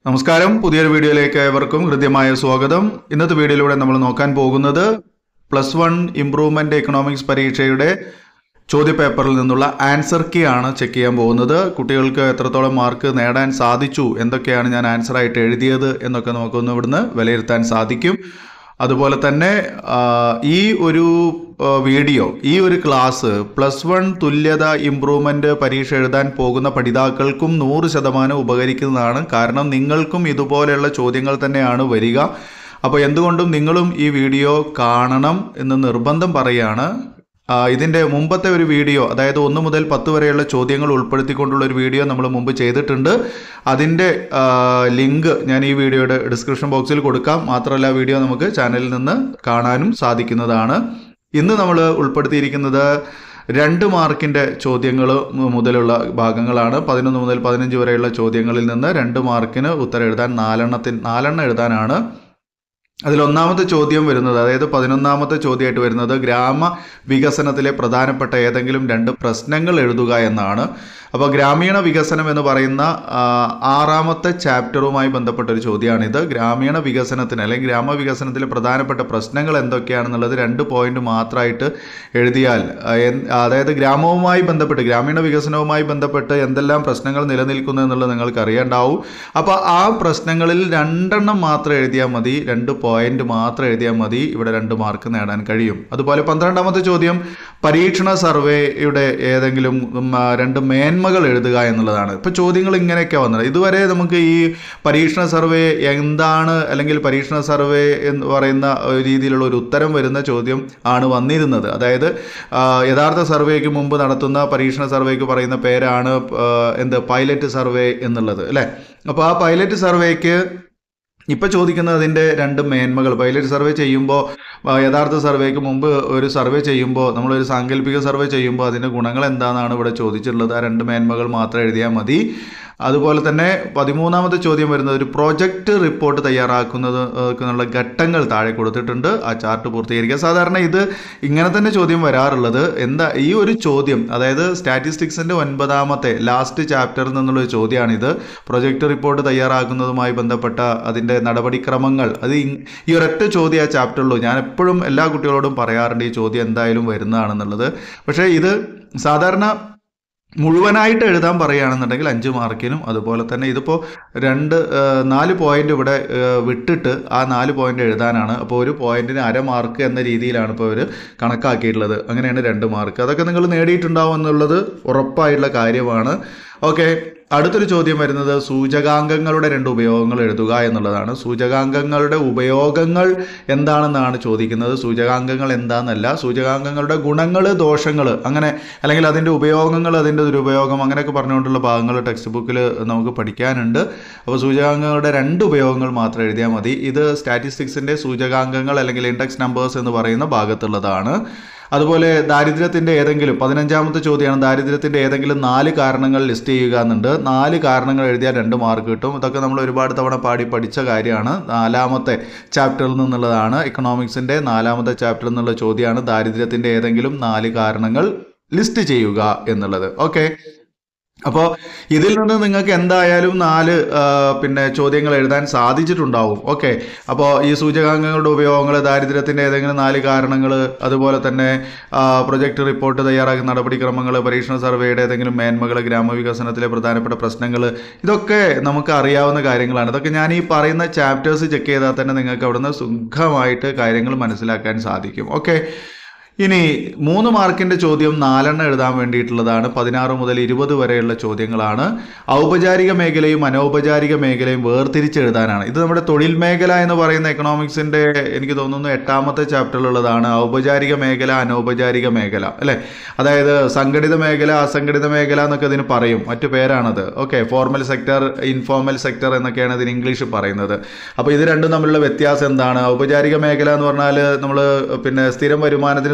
നമസ്കാരം പുതിയൊരു വീഡിയോയിലേക്ക് ഏവർക്കും ഹൃദ്യമായ സ്വാഗതം. ഇന്നത്തെ വീഡിയോയിലൂടെ നമ്മൾ നോക്കാൻ പോകുന്നത് +1 ഇംപ്രൂവ്മെന്റ് എക്കണോമിക്സ് പരീക്ഷയുടെ ചോദ്യപേപ്പറിൽ നിന്നുള്ള ആൻസർ കീ ആണ് ചെക്ക് ചെയ്യാൻ പോകുന്നത്. കുട്ടികൾക്ക് എത്രത്തോളം മാർക്ക് നേടാൻ സാധിച്ചു, എന്തൊക്കെയാണ് ഞാൻ ആൻസർ ആയിട്ട് എഴുതിയത് എന്നൊക്കെ നമുക്കൊന്ന് ഇവിടുന്ന് വിലയിരുത്താൻ സാധിക്കും. അതുപോലെ തന്നെ ഈ ഒരു വീഡിയോ, ഈ ഒരു ക്ലാസ് +1 തുല്യത ഇംപ്രൂവ്മെന്റ് പരീക്ഷ എഴുതാൻ പോകുന്ന പഠിതാക്കൾക്കും 100% ഉപകരിക്കുന്നതാണ്. കാരണം നിങ്ങൾക്കും ഇതുപോലെയുള്ള ചോദ്യങ്ങൾ തന്നെയാണ് വരിക. അപ്പോൾ എന്തുകൊണ്ടും നിങ്ങളും ഈ വീഡിയോ കാണണം എന്ന് നിർബന്ധം പറയുകയാണ്. ഇതിൻ്റെ മുമ്പത്തെ ഒരു വീഡിയോ, അതായത് 1 മുതൽ 10 വരെയുള്ള ചോദ്യങ്ങൾ ഉൾപ്പെടുത്തിക്കൊണ്ടുള്ള ഒരു വീഡിയോ നമ്മൾ മുമ്പ് ചെയ്തിട്ടുണ്ട്. അതിൻ്റെ ലിങ്ക് ഞാൻ ഈ വീഡിയോയുടെ ഡിസ്ക്രിപ്ഷൻ ബോക്സിൽ കൊടുക്കാം. മാത്രമല്ല വീഡിയോ നമുക്ക് ചാനലിൽ നിന്ന് കാണാനും സാധിക്കുന്നതാണ്. ഇന്ന് നമ്മൾ ഉൾപ്പെടുത്തിയിരിക്കുന്നത് 2 മാർക്കിൻ്റെ ചോദ്യങ്ങൾ മുതലുള്ള ഭാഗങ്ങളാണ്. 11 മുതൽ 15 വരെയുള്ള ചോദ്യങ്ങളിൽ നിന്ന് 2 മാർക്കിന് ഉത്തരം എഴുതാൻ 4 എഴുതാനാണ്. അതിൽ ഒന്നാമത്തെ ചോദ്യം വരുന്നത്, അതായത് 11ാമത്തെ ചോദ്യമായിട്ട് വരുന്നത്, ഗ്രാമ വികസനത്തിലെ പ്രധാനപ്പെട്ട ഏതെങ്കിലും 2 പ്രശ്നങ്ങൾ എഴുതുക എന്നാണ്. അപ്പോൾ ഗ്രാമീണ വികസനം എന്ന് പറയുന്ന 6ാമത്തെ ചാപ്റ്ററുമായി ബന്ധപ്പെട്ട ഒരു ചോദ്യമാണിത്. ഗ്രാമീണ വികസനത്തിന് അല്ലെങ്കിൽ ഗ്രാമവികസനത്തിലെ പ്രധാനപ്പെട്ട പ്രശ്നങ്ങൾ എന്തൊക്കെയാണെന്നുള്ളത് 2 പോയിന്റ് മാത്രമായിട്ട് എഴുതിയാൽ, അതായത് ഗ്രാമവുമായി ബന്ധപ്പെട്ട്, ഗ്രാമീണ വികസനവുമായി ബന്ധപ്പെട്ട് എന്തെല്ലാം പ്രശ്നങ്ങൾ നിലനിൽക്കുന്നു എന്നുള്ളത് നിങ്ങൾക്ക് അറിയാണ്ടാവും. അപ്പോൾ ആ പ്രശ്നങ്ങളിൽ 2 എണ്ണം മാത്രം എഴുതിയാൽ മതി, 2 പോയിന്റ് മാത്രം എഴുതിയാൽ മതി. ഇവിടെ 2 മാർക്ക് നേടാൻ കഴിയും. അതുപോലെ 12ാമത്തെ ചോദ്യം, പരീക്ഷണ സർവേയുടെ ഏതെങ്കിലും 2 മേന്മകൾ എഴുതുക എന്നുള്ളതാണ്. ഇപ്പോൾ ചോദ്യങ്ങൾ ഇങ്ങനെയൊക്കെ വന്നത്. ഇതുവരെ നമുക്ക് ഈ പരീക്ഷണ സർവേ എന്താണ്, അല്ലെങ്കിൽ പരീക്ഷണ സർവേ എന്ന് പറയുന്ന രീതിയിലുള്ള ഒരു ഉത്തരം വരുന്ന ചോദ്യം ആണ് വന്നിരുന്നത്. അതായത് യഥാർത്ഥ സർവേക്ക് മുമ്പ് നടത്തുന്ന പരീക്ഷണ സർവേക്ക് പറയുന്ന പേരാണ് പൈലറ്റ് സർവേ എന്നുള്ളത്, അല്ലേ? അപ്പോൾ ആ പൈലറ്റ് സർവേക്ക് ഇപ്പോൾ ചോദിക്കുന്നത് അതിൻ്റെ 2 മേന്മകൾ. പൈലറ്റ് സർവേ ചെയ്യുമ്പോൾ, യഥാർത്ഥ സർവേക്ക് മുമ്പ് ഒരു സർവേ ചെയ്യുമ്പോൾ, നമ്മളൊരു സാങ്കല്പിക സർവേ ചെയ്യുമ്പോൾ അതിൻ്റെ ഗുണങ്ങൾ എന്താണെന്നാണ് ഇവിടെ ചോദിച്ചിട്ടുള്ളത്. ആ 2 മേന്മകൾ മാത്രം എഴുതിയാൽ മതി. അതുപോലെ തന്നെ 13ാമത്തെ ചോദ്യം വരുന്നത്, ഒരു പ്രോജക്റ്റ് റിപ്പോർട്ട് തയ്യാറാക്കുന്നതിനുള്ള ഘട്ടങ്ങൾ താഴെ കൊടുത്തിട്ടുണ്ട്. ആ ചാർട്ട് പൂർത്തീകരിക്കുക. സാധാരണ ഇത് ഇങ്ങനെ തന്നെ ചോദ്യം വരാറുള്ളത്. ഈ ഒരു ചോദ്യം, അതായത് സ്റ്റാറ്റിസ്റ്റിക്സിൻ്റെ 9ാമത്തെ ലാസ്റ്റ് ചാപ്റ്ററിൽ നിന്നുള്ള ഒരു ചോദ്യമാണിത്. പ്രോജക്റ്റ് റിപ്പോർട്ട് തയ്യാറാക്കുന്നതുമായി ബന്ധപ്പെട്ട അതിൻ്റെ നടപടിക്രമങ്ങൾ, അത് ഈ ഒരൊറ്റ ചോദ്യം ആ ചാപ്റ്ററിലുള്ളൂ. ഞാൻ എപ്പോഴും എല്ലാ കുട്ടികളോടും പറയാറുണ്ട് ഈ ചോദ്യം എന്തായാലും വരുന്നതാണെന്നുള്ളത്. പക്ഷേ ഇത് സാധാരണ മുഴുവനായിട്ട് എഴുതാൻ പറയുകയാണെന്നുണ്ടെങ്കിൽ 5 മാർക്കിനും, അതുപോലെ തന്നെ ഇതിപ്പോൾ 4 പോയിന്റ് ഇവിടെ വിട്ടിട്ട് ആ 4 പോയിന്റ് എഴുതാനാണ്. അപ്പോൾ ഒരു പോയിന്റിന് 1/2 മാർക്ക് എന്ന രീതിയിലാണ് ഇപ്പോൾ അവർ കണക്കാക്കിയിട്ടുള്ളത്. അങ്ങനെയാണ് 2 മാർക്ക്. അതൊക്കെ നിങ്ങൾ നേടിയിട്ടുണ്ടാവും എന്നുള്ളത് ഉറപ്പായിട്ടുള്ള കാര്യമാണ്. ഓക്കെ, അടുത്തൊരു ചോദ്യം വരുന്നത്, സൂചകാംഗങ്ങളുടെ 2 ഉപയോഗങ്ങൾ എഴുതുക എന്നുള്ളതാണ്. സൂചകാംഗങ്ങളുടെ ഉപയോഗങ്ങൾ എന്താണെന്നാണ് ചോദിക്കുന്നത്. സൂചകാംഗങ്ങൾ എന്താണെന്നല്ല, സൂചകാംഗങ്ങളുടെ ഗുണങ്ങൾ, ദോഷങ്ങൾ, അങ്ങനെ, അല്ലെങ്കിൽ അതിൻ്റെ ഉപയോഗങ്ങൾ, അതിൻ്റെ ദുരുപയോഗം, അങ്ങനെയൊക്കെ പറഞ്ഞുകൊണ്ടുള്ള ഭാഗങ്ങൾ ടെക്സ്റ്റ് ബുക്കിൽ നമുക്ക് പഠിക്കാനുണ്ട്. അപ്പോൾ സൂചകാംഗങ്ങളുടെ 2 ഉപയോഗങ്ങൾ മാത്രം എഴുതിയാൽ മതി. ഇത് സ്റ്റാറ്റിസ്റ്റിക്സിൻ്റെ സൂചകാംഗങ്ങൾ അല്ലെങ്കിൽ ഇൻഡെക്സ് നമ്പേഴ്സ് എന്ന് പറയുന്ന ഭാഗത്തുള്ളതാണ്. അതുപോലെ ദാരിദ്ര്യത്തിൻ്റെ ഏതെങ്കിലും, 15ാമത്തെ ചോദ്യമാണ്, ദാരിദ്ര്യത്തിൻ്റെ ഏതെങ്കിലും 4 കാരണങ്ങൾ ലിസ്റ്റ് ചെയ്യുക എന്നുണ്ട്. 4 കാരണങ്ങൾ എഴുതിയാൽ 2 മാർക്ക് കിട്ടും. ഇതൊക്കെ നമ്മൾ ഒരുപാട് തവണ പഠിച്ച കാര്യമാണ്. 4ാമത്തെ ചാപ്റ്ററിൽ നിന്നുള്ളതാണ്. എക്കണോമിക്സിൻ്റെ 4ാമത്തെ ചാപ്റ്ററിൽ നിന്നുള്ള ചോദ്യമാണ്, ദാരിദ്ര്യത്തിൻ്റെ ഏതെങ്കിലും 4 കാരണങ്ങൾ ലിസ്റ്റ് ചെയ്യുക എന്നുള്ളത്. ഓക്കെ, അപ്പോൾ ഇതിൽ നിന്ന് നിങ്ങൾക്ക് എന്തായാലും 4 ചോദ്യങ്ങൾ എഴുതാൻ സാധിച്ചിട്ടുണ്ടാവും. ഓക്കെ, അപ്പോൾ ഈ സൂചകാംഗങ്ങളുടെ ഉപയോഗങ്ങൾ, ദാരിദ്ര്യത്തിൻ്റെ ഏതെങ്കിലും 4 കാരണങ്ങൾ, അതുപോലെ തന്നെ പ്രൊജക്റ്റ് റിപ്പോർട്ട് തയ്യാറാക്കുന്ന നടപടിക്രമങ്ങൾ, പരീക്ഷണ സർവേയുടെ ഏതെങ്കിലും മേന്മകൾ, ഗ്രാമവികസനത്തിലെ പ്രധാനപ്പെട്ട പ്രശ്നങ്ങൾ, ഇതൊക്കെ നമുക്ക് അറിയാവുന്ന കാര്യങ്ങളാണ്. ഇതൊക്കെ ഞാൻ ഈ പറയുന്ന ചാപ്റ്റേഴ്സ് ചെക്ക് ചെയ്താൽ തന്നെ നിങ്ങൾക്ക് അവിടുന്ന് സുഖമായിട്ട് കാര്യങ്ങൾ മനസ്സിലാക്കാൻ സാധിക്കും. ഓക്കെ, ഇനി 3 മാർക്കിൻ്റെ ചോദ്യം 4 എഴുതാൻ വേണ്ടിയിട്ടുള്ളതാണ്. 16 മുതൽ 20 വരെയുള്ള ചോദ്യങ്ങളാണ്. ഔപചാരിക മേഖലയും അനൗപചാരിക മേഖലയും വേർതിരിച്ചെഴുതാനാണ്. ഇത് നമ്മുടെ തൊഴിൽ മേഖല എന്ന് പറയുന്ന എക്കണോമിക്സിൻ്റെ, എനിക്ക് തോന്നുന്നു 8ാമത്തെ ചാപ്റ്ററിലുള്ളതാണ്. ഔപചാരിക മേഖല, അനൗപചാരിക മേഖല, അല്ലേ? അതായത് സംഘടിത മേഖല, അസംഘടിത മേഖല എന്നൊക്കെ ഇതിന് പറയും, മറ്റു പേരാണത്. Okay, formal sector, informal sector എന്നൊക്കെയാണ് ഇതിന് ഇംഗ്ലീഷിൽ പറയുന്നത്. അപ്പോൾ ഇത് രണ്ടും തമ്മിലുള്ള വ്യത്യാസം എന്താണ്? ഔപചാരിക മേഖല എന്ന് പറഞ്ഞാൽ നമ്മൾ സ്ഥിരം വരുമാനത്തിന്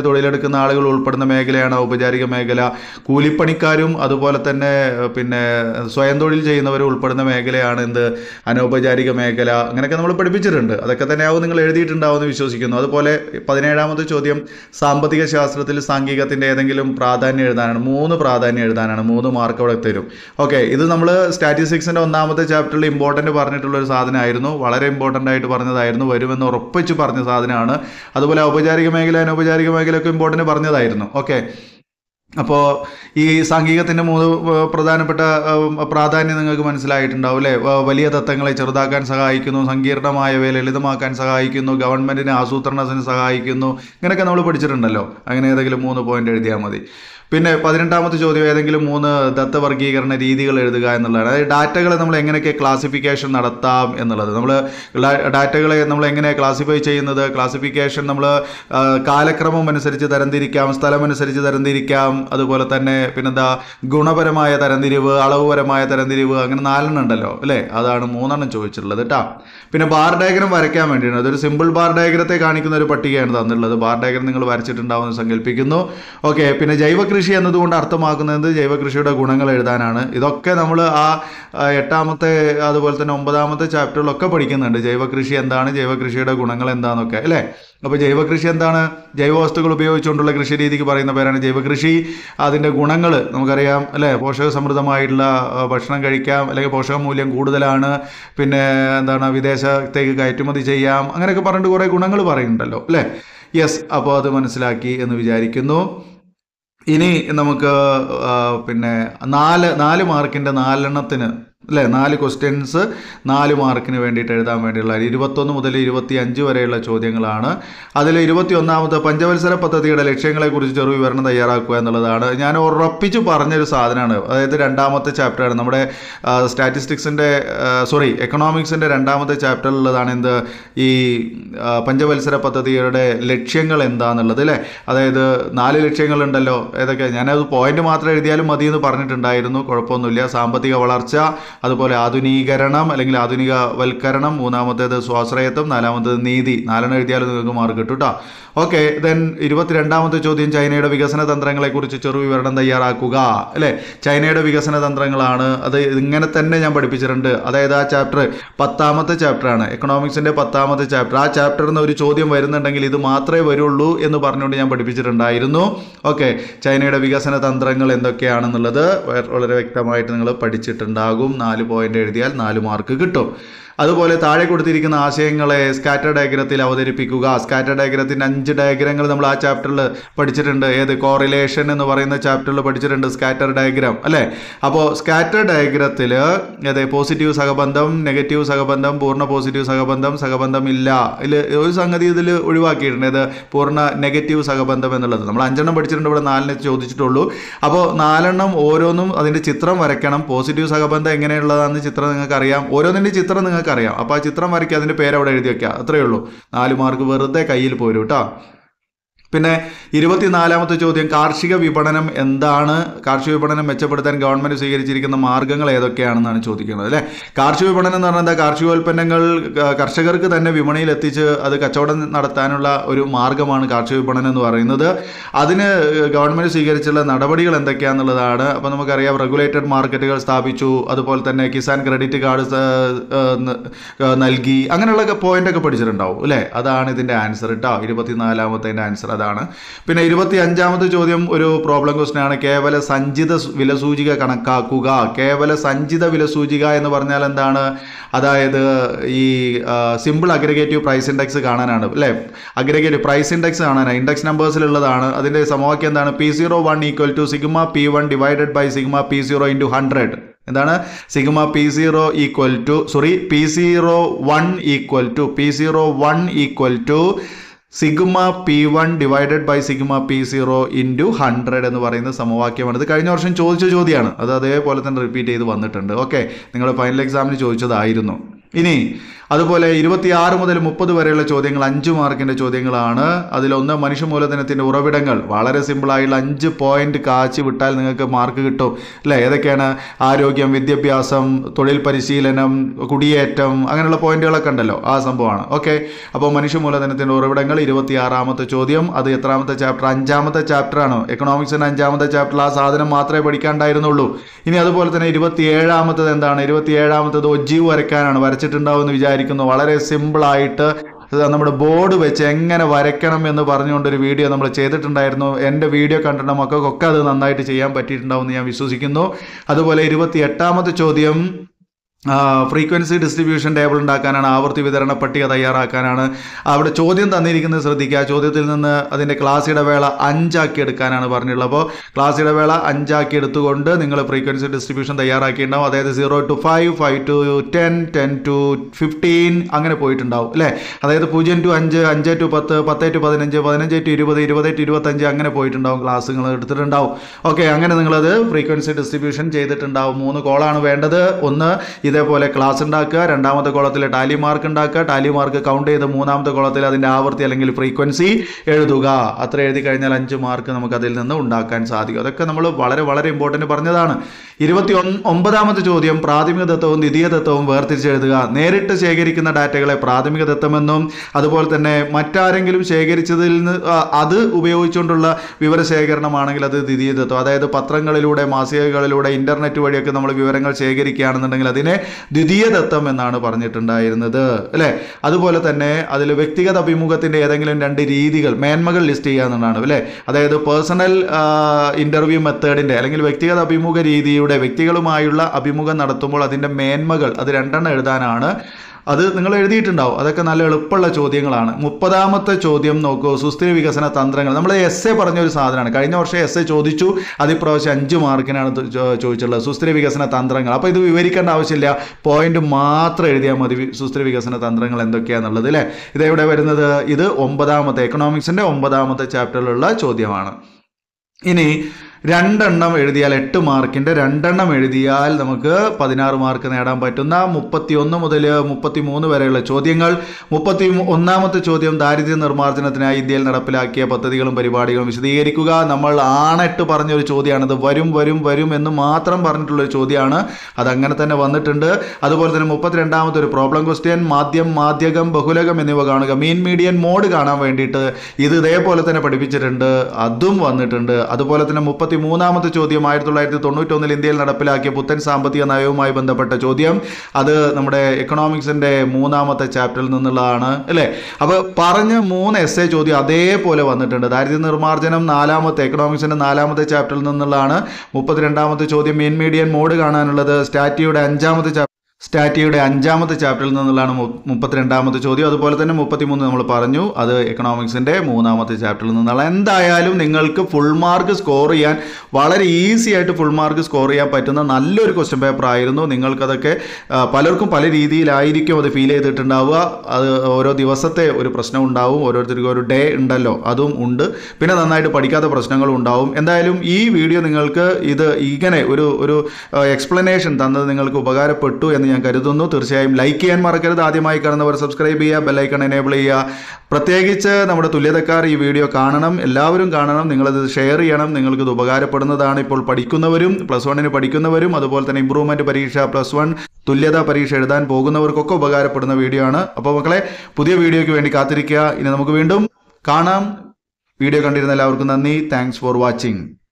തൊഴിലെടുക്കുന്ന ആളുകൾ ഉൾപ്പെടുന്ന മേഖലയാണ് ഔപചാരിക മേഖല. കൂലിപ്പണിക്കാരും അതുപോലെ തന്നെ പിന്നെ സ്വയം തൊഴിൽ ചെയ്യുന്നവർ ഉൾപ്പെടുന്ന മേഖലയാണ് എന്ത്, അനൗപചാരിക മേഖല. അങ്ങനെയൊക്കെ നമ്മൾ പഠിപ്പിച്ചിട്ടുണ്ട്. അതൊക്കെ തന്നെയാവും നിങ്ങൾ എഴുതിയിട്ടുണ്ടാവുമെന്ന് വിശ്വസിക്കുന്നു. അതുപോലെ 17ാമത്തെ ചോദ്യം, സാമ്പത്തിക ശാസ്ത്രത്തിൽ സാംഖികത്തിൻ്റെ ഏതെങ്കിലും പ്രാധാന്യം എഴുതാനാണ്. 3 പ്രാധാന്യം എഴുതാനാണ്. 3 മാർക്ക് അവിടെ തരും. ഓക്കെ, ഇത് നമ്മൾ സ്റ്റാറ്റിസ്റ്റിക്സിൻ്റെ 1ാമത്തെ ചാപ്റ്ററിൽ ഇമ്പോർട്ടൻ്റ് പറഞ്ഞിട്ടുള്ള ഒരു സാധനമായിരുന്നു. വളരെ ഇമ്പോർട്ടൻ്റ് ആയിട്ട് പറഞ്ഞതായിരുന്നു. വരുമെന്ന് ഉറപ്പിച്ച് പറഞ്ഞ സാധനമാണ്. അതുപോലെ ഔപചാരിക മേഖല അനൗപചാരിക മേഖലയൊക്കെ ഇമ്പോർട്ടൻ്റ് പറഞ്ഞതായിരുന്നു. ഓക്കെ, അപ്പോൾ ഈ സാംഘികത്തിൻ്റെ 3 പ്രധാനപ്പെട്ട പ്രാധാന്യം നിങ്ങൾക്ക് മനസ്സിലായിട്ടുണ്ടാവും അല്ലേ? വലിയ തത്വങ്ങളെ ചെറുതാക്കാൻ സഹായിക്കുന്നു, സങ്കീർണമായവയെ ലളിതമാക്കാൻ സഹായിക്കുന്നു, ഗവൺമെൻറ്റിനെ ആസൂത്രണത്തിന് സഹായിക്കുന്നു. ഇങ്ങനെയൊക്കെ നമ്മൾ പഠിച്ചിട്ടുണ്ടല്ലോ. അങ്ങനെ ഏതെങ്കിലും 3 പോയിന്റ് എഴുതിയാൽ മതി. പിന്നെ 18ാമത്തെ ചോദ്യം, ഏതെങ്കിലും 3 ദത്തവർഗീകരണ രീതികൾ എഴുതുക എന്നുള്ളതാണ്. അതായത് ഡാറ്റകളെ നമ്മൾ എങ്ങനെയൊക്കെ ക്ലാസിഫിക്കേഷൻ നടത്താം എന്നുള്ളത്. നമ്മൾ ഡാറ്റകളെ നമ്മൾ എങ്ങനെ ക്ലാസിഫൈ ചെയ്യുന്നത്? ക്ലാസിഫിക്കേഷൻ നമ്മൾ കാലക്രമം അനുസരിച്ച് തരംതിരിക്കാം, സ്ഥലമനുസരിച്ച് തരംതിരിക്കാം. അതുപോലെ തന്നെ പിന്നെന്താ, ഗുണപരമായ തരംതിരിവ്, അളവുപരമായ തരംതിരിവ്, അങ്ങനെ 4 ഉണ്ടല്ലോ അല്ലേ? അതാണ് 3 ചോദിച്ചിട്ടുള്ളത് കേട്ടോ. പിന്നെ ബാർ ഡയഗ്രം വരയ്ക്കാൻ വേണ്ടിയാണ്. അതൊരു സിമ്പിൾ ബാർ ഡയഗ്രത്തെ കാണിക്കുന്ന ഒരു പട്ടികയാണ് തന്നിട്ടുള്ളത്. ബാർ ഡയഗ്രം നിങ്ങൾ വരച്ചിട്ടുണ്ടാവുമെന്ന് സങ്കല്പിക്കുന്നു. ഓക്കെ, പിന്നെ ജൈവകൃഷി എന്നതുകൊണ്ട് അർത്ഥമാക്കുന്നത് ജൈവകൃഷിയുടെ ഗുണങ്ങൾ എഴുതാനാണ്. ഇതൊക്കെ നമ്മൾ ആ 8ാമത്തെ അതുപോലെ തന്നെ 9ാമത്തെ ചാപ്റ്ററിലൊക്കെ പഠിക്കുന്നുണ്ട്. ജൈവകൃഷി എന്താണ്, ജൈവകൃഷിയുടെ ഗുണങ്ങൾ എന്താണെന്നൊക്കെ അല്ലേ? അപ്പോൾ ജൈവകൃഷി എന്താണ്? ജൈവവസ്തുക്കൾ ഉപയോഗിച്ചുകൊണ്ടുള്ള കൃഷി രീതിക്ക് പറയുന്ന പേരാണ് ജൈവകൃഷി. അതിൻ്റെ ഗുണങ്ങൾ നമുക്കറിയാം അല്ലേ? പോഷക സമൃദ്ധമായിട്ടുള്ള ഭക്ഷണം കഴിക്കാം, അല്ലെങ്കിൽ പോഷക മൂല്യം കൂടുതലാണ്, പിന്നെ എന്താണ്, വിദേശത്തേക്ക് കയറ്റുമതി ചെയ്യാം, അങ്ങനെയൊക്കെ പറഞ്ഞിട്ട് കുറേ ഗുണങ്ങൾ പറയുന്നുണ്ടല്ലോ അല്ലേ? യെസ്, അപ്പോൾ അത് മനസ്സിലാക്കി എന്ന് വിചാരിക്കുന്നു. ഇനി നമുക്ക് പിന്നെ 4 മാർക്കിൻ്റെ 4 അല്ലേ, 4 ക്വസ്റ്റ്യൻസ് 4 മാർക്കിന് വേണ്ടിയിട്ട് എഴുതാൻ വേണ്ടിയുള്ള 21 മുതൽ 25 വരെയുള്ള ചോദ്യങ്ങളാണ്. അതിൽ 21ാമത്തെ പഞ്ചവത്സര പദ്ധതിയുടെ ലക്ഷ്യങ്ങളെക്കുറിച്ച് ചെറു വിവരണം തയ്യാറാക്കുക എന്നുള്ളതാണ്. ഞാൻ ഉറപ്പിച്ച് പറഞ്ഞൊരു സാധനമാണ്. അതായത് 2ാമത്തെ ചാപ്റ്ററാണ് നമ്മുടെ സ്റ്റാറ്റിസ്റ്റിക്സിൻ്റെ എക്കണോമിക്സിൻ്റെ 2ാമത്തെ ചാപ്റ്ററിലുള്ളതാണ് എന്ത്, ഈ പഞ്ചവത്സര പദ്ധതിയുടെ ലക്ഷ്യങ്ങൾ എന്താണെന്നുള്ളത് അല്ലേ? അതായത് 4 ലക്ഷ്യങ്ങളുണ്ടല്ലോ. ഏതൊക്കെ? ഞാനത് പോയിന്റ് മാത്രം എഴുതിയാലും മതി എന്ന് പറഞ്ഞിട്ടുണ്ടായിരുന്നു. കുഴപ്പമൊന്നുമില്ല. സാമ്പത്തിക വളർച്ച, അതുപോലെ ആധുനീകരണം അല്ലെങ്കിൽ ആധുനികവൽക്കരണം, 3ാമത്തേത് സ്വാശ്രയത്വം, 4ാമത്തേത് നീതി. 4 എഴുതിയാലും നിങ്ങൾക്ക് മാർക്ക് കിട്ടും കേട്ടോ. ഓക്കെ, ദെൻ 22ാമത്തെ ചോദ്യം, ചൈനയുടെ വികസന തന്ത്രങ്ങളെക്കുറിച്ച് ചെറു വിവരണം തയ്യാറാക്കുക അല്ലേ? ചൈനയുടെ വികസന തന്ത്രങ്ങളാണ്. അത് ഇങ്ങനെ തന്നെ ഞാൻ പഠിപ്പിച്ചിട്ടുണ്ട്. അതായത് ആ ചാപ്റ്റർ 10ാമത്തെ ചാപ്റ്ററാണ്, എക്കണോമിക്സിൻ്റെ 10ാമത്തെ ചാപ്റ്റർ. ആ ചാപ്റ്ററിൽ നിന്ന് ഒരു ചോദ്യം വരുന്നുണ്ടെങ്കിൽ ഇത് മാത്രമേ വരുള്ളൂ എന്ന് പറഞ്ഞുകൊണ്ട് ഞാൻ പഠിപ്പിച്ചിട്ടുണ്ടായിരുന്നു. ഓക്കെ, ചൈനയുടെ വികസന തന്ത്രങ്ങൾ എന്തൊക്കെയാണെന്നുള്ളത് വളരെ വ്യക്തമായിട്ട് നിങ്ങൾ പഠിച്ചിട്ടുണ്ടാകും. 4 പോയിന്റ് എഴുതിയാൽ 4 മാർക്ക് കിട്ടും. അതുപോലെ താഴെ കൊടുത്തിരിക്കുന്ന ആശയങ്ങളെ സ്കാറ്റർ ഡയഗ്രത്തിൽ അവതരിപ്പിക്കുക. സ്കാറ്റർ ഡയഗ്രത്തിൻ്റെ 5 ഡയഗ്രങ്ങൾ നമ്മൾ ആ ചാപ്റ്ററിൽ പഠിച്ചിട്ടുണ്ട്. ഏത്? കോറിലേഷൻ എന്ന് പറയുന്ന ചാപ്റ്ററിൽ പഠിച്ചിട്ടുണ്ട് സ്കാറ്റർ ഡയഗ്രാം അല്ലേ? അപ്പോൾ സ്കാറ്റർ ഡയഗ്രത്തിൽ ഏത്? പോസിറ്റീവ് സഹബന്ധം, നെഗറ്റീവ് സഹബന്ധം, പൂർണ്ണ പോസിറ്റീവ് സഹബന്ധം, സഹബന്ധം ഇല്ല. ഒരു സംഗതി ഇതിൽ ഒഴിവാക്കിയിട്ടുണ്ട്. ഏത്? പൂർണ്ണ നെഗറ്റീവ് സഹബന്ധം എന്നുള്ളത്. നമ്മൾ 5 പഠിച്ചിട്ടുണ്ട്, ഇവിടെ 4 ചോദിച്ചിട്ടുള്ളൂ. അപ്പോൾ 4 ഓരോന്നും അതിൻ്റെ ചിത്രം വരയ്ക്കണം. പോസിറ്റീവ് സഹബന്ധം എങ്ങനെയുള്ളതാണെന്ന് ചിത്രം നിങ്ങൾക്ക് അറിയാം. ഓരോന്നിൻ്റെ ചിത്രം നിങ്ങൾക്ക് അറിയാം. അപ്പോൾ ആ ചിത്രം വരയ്ക്കുക, അതിൻ്റെ പേര് അവിടെ എഴുതി വയ്ക്കുക. അത്രയേ ഉള്ളൂ. 4 മാർക്ക് വെറുതെ കയ്യിൽ പോരും കേട്ടോ. പിന്നെ 24ാമത്തെ ചോദ്യം, കാർഷിക വിപണനം എന്താണ്? കാർഷിക വിപണനം മെച്ചപ്പെടുത്താൻ ഗവൺമെൻറ് സ്വീകരിച്ചിരിക്കുന്ന മാർഗ്ഗങ്ങൾ ഏതൊക്കെയാണെന്നാണ് ചോദിക്കുന്നത് അല്ലേ? കാർഷിക വിപണനം എന്ന് പറഞ്ഞാൽ എന്താ? കാർഷികോൽപ്പന്നങ്ങൾ കർഷകർക്ക് തന്നെ വിപണിയിൽ എത്തിച്ച് അത് കച്ചവടം നടത്താനുള്ള ഒരു മാർഗ്ഗമാണ് കാർഷിക വിപണനം എന്ന് പറയുന്നത്. അതിന് ഗവൺമെൻറ് സ്വീകരിച്ചുള്ള നടപടികൾ എന്തൊക്കെയാണെന്നുള്ളതാണ്. അപ്പോൾ നമുക്കറിയാം, റെഗുലേറ്റഡ് മാർക്കറ്റുകൾ സ്ഥാപിച്ചു, അതുപോലെ തന്നെ കിസാൻ ക്രെഡിറ്റ് കാർഡ് നൽകി, അങ്ങനെയുള്ള പോയിൻ്റൊക്കെ പഠിച്ചിട്ടുണ്ടാവും അല്ലേ? അതാണ് ഇതിൻ്റെ ആൻസർ കേട്ടോ. 24ാമത്തെ ആൻസർ അതാണ്. പിന്നെ 25ാമത്തെ ചോദ്യം ഒരു പ്രോബ്ലം ക്വസ്റ്റ്യൻ ആണ്. കേവല സഞ്ചിത വിലസൂചിക കണക്കാക്കുക. കേവല സഞ്ചിത വിലസൂചിക എന്ന് പറഞ്ഞാൽ എന്താണ്? അതായത് ഈ സിമ്പിൾ അഗ്രിഗേറ്റീവ് പ്രൈസ് ഇൻഡെക്സ് കാണാനാണ് അല്ലേ? അഗ്രിഗേറ്റീവ് പ്രൈസ് ഇൻഡെക്സ് കാണാനാണ്. ഇൻഡെക്സ് നമ്പേഴ്സിലുള്ളതാണ്. അതിൻ്റെ സമവാക്യം എന്താണ്? P01 = sigma P1 divided by sigma P0 × 100. എന്താണ്? Sigma P01 sigma P1 divided by sigma P0 × 100 എന്ന് പറയുന്ന സമവാക്യമാണ്. ഇത് കഴിഞ്ഞ വർഷം ചോദിച്ച ചോദ്യമാണ്. അത് അതേപോലെ തന്നെ റിപ്പീറ്റ് ചെയ്ത് വന്നിട്ടുണ്ട്. ഓക്കെ, നിങ്ങളുടെ ഫൈനൽ എക്സാമിന് ചോദിച്ചതായിരുന്നു. ഇനി അതുപോലെ 26 മുതൽ 30 വരെയുള്ള ചോദ്യങ്ങൾ 5 മാർക്കിന്റെ ചോദ്യങ്ങളാണ്. അതിലൊന്ന് മനുഷ്യ മൂലധനത്തിന്റെ ഉറവിടങ്ങൾ. വളരെ സിമ്പിളായുള്ള 5 പോയിന്റ് കാച്ചി വിട്ടാൽ നിങ്ങൾക്ക് മാർക്ക് കിട്ടും അല്ലേ? ഏതൊക്കെയാണ്? ആരോഗ്യം, വിദ്യാഭ്യാസം, തൊഴിൽ പരിശീലനം, കുടിയേറ്റം, അങ്ങനെയുള്ള പോയിന്റുകളൊക്കെ ഉണ്ടല്ലോ, ആ സംഭവമാണ്. ഓക്കെ, അപ്പോൾ മനുഷ്യ മൂലധനത്തിന്റെ ഉറവിടങ്ങൾ 26ാമത്തെ ചോദ്യം. അത് എത്രാമത്തെ ചാപ്റ്റർ? 5ാമത്തെ ചാപ്റ്റർ ആണ്. എക്കണോമിക്സിന്റെ 5ാമത്തെ ചാപ്റ്റർ. ആ സാധനം മാത്രമേ പഠിക്കാണ്ടായിരുന്നുള്ളൂ. ഇനി അതുപോലെ തന്നെ 27ാമത്തത് എന്താണ്? 27ാമത്തത് ഒജീവ് വരയ്ക്കാനാണ്. വരച്ചിട്ടുണ്ടാവുമെന്ന് വിചാരിക്കുന്നു. വളരെ സിമ്പിളായിട്ട് നമ്മുടെ ബോർഡ് വെച്ച് എങ്ങനെ വരയ്ക്കണം എന്ന് പറഞ്ഞുകൊണ്ടൊരു വീഡിയോ നമ്മൾ ചെയ്തിട്ടുണ്ടായിരുന്നു. എൻ്റെ വീഡിയോ കണ്ടിട്ട് മക്കൾക്കൊക്കെ അത് നന്നായിട്ട് ചെയ്യാൻ പറ്റിയിട്ടുണ്ടാവും എന്ന് ഞാൻ വിശ്വസിക്കുന്നു. അതുപോലെ 28ാമത്തെ ചോദ്യം ഫ്രീക്വൻസി ഡിസ്ട്രിബ്യൂഷൻ ടേബിൾ ഉണ്ടാക്കാനാണ്. ആവൃത്തി വിതരണ പട്ടിക തയ്യാറാക്കാനാണ്. അവിടെ ചോദ്യം തന്നിരിക്കുന്നത് ശ്രദ്ധിക്കുക. ചോദ്യത്തിൽ നിന്ന് അതിൻ്റെ ക്ലാസ് ഇടവേള 5 ആക്കി എടുക്കാനാണ് പറഞ്ഞിട്ടുള്ളത്. അപ്പോൾ ക്ലാസ് ഇടവേള 5 ആക്കി എടുത്തുകൊണ്ട് നിങ്ങൾ ഫ്രീക്വൻസി ഡിസ്ട്രിബ്യൂഷൻ തയ്യാറാക്കിയിട്ടുണ്ടാവും. അതായത് 0 to 5, 5 to 10, 10 to 15 അങ്ങനെ പോയിട്ടുണ്ടാവും അല്ലേ? അതായത് 0 to 5, 5 to 10, 10 to 15, 15 to 20, 20 to 25 അങ്ങനെ പോയിട്ടുണ്ടാവും. ക്ലാസ് നിങ്ങൾ എടുത്തിട്ടുണ്ടാവും. ഓക്കെ, അങ്ങനെ നിങ്ങളത് ഫ്രീക്വൻസി ഡിസ്ട്രിബ്യൂഷൻ ചെയ്തിട്ടുണ്ടാവും. 3 കോളാണ് വേണ്ടത്. ഒന്ന് ഇതേപോലെ ക്ലാസ് ഉണ്ടാക്കുക, രണ്ടാമത്തെ കോളത്തിൽ ടാലി മാർക്ക് ഉണ്ടാക്കുക, ടാലി മാർക്ക് കൗണ്ട് ചെയ്ത് മൂന്നാമത്തെ കോളത്തിൽ അതിൻ്റെ ആവൃത്തി അല്ലെങ്കിൽ ഫ്രീക്വൻസി എഴുതുക. അത്ര എഴുതി കഴിഞ്ഞാൽ 5 മാർക്ക് നമുക്ക് അതിൽ നിന്ന് ഉണ്ടാക്കാൻ സാധിക്കും. അതൊക്കെ നമ്മൾ വളരെ വളരെ ഇമ്പോർട്ടൻറ്റ് പറഞ്ഞതാണ്. 29ാമത്തെ ചോദ്യം പ്രാഥമിക ദത്തവും ദ്വിതീയ ദത്തവും വേർതിരിച്ചെഴുതുക. നേരിട്ട് ശേഖരിക്കുന്ന ഡാറ്റകളെ പ്രാഥമിക ദത്തമെന്നും അതുപോലെ തന്നെ മറ്റാരെങ്കിലും ശേഖരിച്ചതിൽ നിന്ന് അത് ഉപയോഗിച്ചുകൊണ്ടുള്ള വിവരശേഖരണമാണെങ്കിൽ അത് ദ്വിതീയ ദത്തം. അതായത് പത്രങ്ങളിലൂടെ, മാസികകളിലൂടെ, ഇന്റർനെറ്റ് വഴിയൊക്കെ നമ്മൾ വിവരങ്ങൾ ശേഖരിക്കുകയാണെന്നുണ്ടെങ്കിൽ അതിനെ ദ്വിതീയ ദത്തം എന്നാണ് പറഞ്ഞിട്ടുണ്ടായിരുന്നത് അല്ലേ? അതുപോലെ തന്നെ അതിൽ വ്യക്തിഗത അഭിമുഖത്തിന്റെ ഏതെങ്കിലും 2 രീതികൾ, മേന്മകൾ ലിസ്റ്റ് ചെയ്യാന്നുള്ളതാണ് അല്ലേ? അതായത് പേഴ്സണൽ ഇന്റർവ്യൂ മെത്തേഡിന്റെ അല്ലെങ്കിൽ വ്യക്തിഗത അഭിമുഖ രീതിയുടെ വ്യക്തികളുമായുള്ള അഭിമുഖം നടത്തുമ്പോൾ അതിന്റെ മേന്മകൾ അത് 2 എഴുതാനാണ്. അത് നിങ്ങൾ എഴുതിയിട്ടുണ്ടാവും. അതൊക്കെ നല്ല എളുപ്പമുള്ള ചോദ്യങ്ങളാണ്. 30ാമത്തെ ചോദ്യം നോക്കൂ. സുസ്ഥിര വികസന തന്ത്രങ്ങൾ. നമ്മൾ എസ് എ പറഞ്ഞൊരു സാധനമാണ്. കഴിഞ്ഞ വർഷം എസ് എ ചോദിച്ചു. അതിപ്രാവശ്യം 5 മാർക്കിനാണ് ചോദിച്ചിട്ടുള്ളത്. സുസ്ഥിര വികസന തന്ത്രങ്ങൾ. അപ്പോൾ ഇത് വിവരിക്കേണ്ട ആവശ്യമില്ല. പോയിന്റ് മാത്രം എഴുതിയാൽ മതി. സുസ്ഥിര വികസന തന്ത്രങ്ങൾ എന്തൊക്കെയാണെന്നുള്ളത് അല്ലേ? ഇതെവിടെ വരുന്നത്? ഇത് 9ാമത്തെ എക്കണോമിക്സിന്റെ 9ാമത്തെ ചാപ്റ്ററിലുള്ള ചോദ്യമാണ്. ഇനി 2 എഴുതിയാൽ 8 മാർക്കിന്റെ 2 എഴുതിയാൽ നമുക്ക് 16 മാർക്ക് നേടാൻ പറ്റുന്ന 31 മുതൽ 33 വരെയുള്ള ചോദ്യങ്ങൾ. 31ാമത്തെ ചോദ്യം ദാരിദ്ര്യ നിർമ്മാർജ്ജനത്തിനായി ഇന്ത്യയിൽ നടപ്പിലാക്കിയ പദ്ധതികളും പരിപാടികളും വിശദീകരിക്കുക. നമ്മൾ ആണിട്ട് പറഞ്ഞൊരു ചോദ്യമാണിത്. വരും വരും വരും എന്ന് മാത്രം പറഞ്ഞിട്ടുള്ളൊരു ചോദ്യമാണ്. അതങ്ങനെ തന്നെ വന്നിട്ടുണ്ട്. അതുപോലെ തന്നെ 32ാമത്തെ ഒരു പ്രോബ്ലം ക്വസ്റ്റ്യൻ. മാധ്യം, മാധ്യകം, ബഹുലകം എന്നിവ കാണുക. മീൻ മീഡിയൻ മോഡ് കാണാൻ വേണ്ടിയിട്ട് ഇത് ഇതേപോലെ തന്നെ പഠിപ്പിച്ചിട്ടുണ്ട്. അതും വന്നിട്ടുണ്ട്. അതുപോലെ തന്നെ 33ാമത്തെ ചോദ്യം 1991 ഇന്ത്യയിൽ നടപ്പിലാക്കിയ പുത്തൻ സാമ്പത്തിക നയവുമായി ബന്ധപ്പെട്ട ചോദ്യം. അത് നമ്മുടെ എക്കണോമിക്സിന്റെ 3ാമത്തെ ചാപ്റ്ററിൽ നിന്നുള്ളതാണ് അല്ലേ? അപ്പോൾ പറഞ്ഞ 3 എസ് എ ചോദ്യം അതേപോലെ വന്നിട്ടുണ്ട്. ദാരിദ്ര്യ നിർമ്മാർജ്ജനം എക്കണോമിക്സിന്റെ 4ാമത്തെ ചാപ്റ്ററിൽ നിന്നുള്ളതാണ്. 32ാമത്തെ ചോദ്യം മീൻ മീഡിയൻ മോഡ് കാണാനുള്ളത് സ്റ്റാറ്റിയുടെ 5ാമത്തെ ചാപ്റ്ററിൽ നിന്നുള്ളതാണ് 32ാമത്തെ ചോദ്യം. അതുപോലെ തന്നെ 33 നമ്മൾ പറഞ്ഞു. അത് എക്കണോമിക്സിന്റെ 3ാമത്തെ ചാപ്റ്ററിൽ നിന്നുള്ള. എന്തായാലും നിങ്ങൾക്ക് ഫുൾ മാർക്ക് സ്കോർ ചെയ്യാൻ വളരെ ഈസി ആയിട്ട് ഫുൾ മാർക്ക് സ്കോർ ചെയ്യാൻ പറ്റുന്ന നല്ലൊരു ക്വസ്റ്റ്യൻ പേപ്പർ ആയിരുന്നു. നിങ്ങൾക്കതൊക്കെ പലർക്കും പല രീതിയിലായിരിക്കും അത് ഫീൽ ചെയ്തിട്ടുണ്ടാവുക. അത് ഓരോ ദിവസത്തെ ഒരു പ്രശ്നം ഉണ്ടാവും. ഓരോരുത്തർക്കും ഒരു ഡേ ഉണ്ടല്ലോ, അതും ഉണ്ട്. പിന്നെ നന്നായിട്ട് പഠിക്കാത്ത പ്രശ്നങ്ങളും ഉണ്ടാവും. എന്തായാലും ഈ വീഡിയോ നിങ്ങൾക്ക് ഇത് ഇങ്ങനെ ഒരു എക്സ്പ്ലനേഷൻ തന്നത് നിങ്ങൾക്ക് ഉപകാരപ്പെട്ടു എന്ന് ഞാൻ കരുതുന്നു. തീർച്ചയായും ലൈക്ക് ചെയ്യാൻ മറക്കരുത്. ആദ്യമായി കാണുന്നവർ സബ്സ്ക്രൈബ് ചെയ്യുക, ബെല്ലൈക്കൺ എനേബിൾ ചെയ്യുക. പ്രത്യേകിച്ച് നമ്മുടെ തുല്യതക്കാർ ഈ വീഡിയോ കാണണം, എല്ലാവരും കാണണം. നിങ്ങളത് ഷെയർ ചെയ്യണം. നിങ്ങൾക്കിത് ഉപകാരപ്പെടുന്നതാണ്. ഇപ്പോൾ പഠിക്കുന്നവരും +1 പഠിക്കുന്നവരും അതുപോലെ തന്നെ ഇംപ്രൂവ്മെന്റ് പരീക്ഷ +1 തുല്യതാ പരീക്ഷ എഴുതാൻ പോകുന്നവർക്കൊക്കെ ഉപകാരപ്പെടുന്ന വീഡിയോ ആണ്. അപ്പോൾ മക്കളെ, പുതിയ വീഡിയോയ്ക്ക് വേണ്ടി കാത്തിരിക്കുക. ഇനി നമുക്ക് വീണ്ടും കാണാം. വീഡിയോ കണ്ടിരുന്ന എല്ലാവർക്കും നന്ദി. Thanks for watching.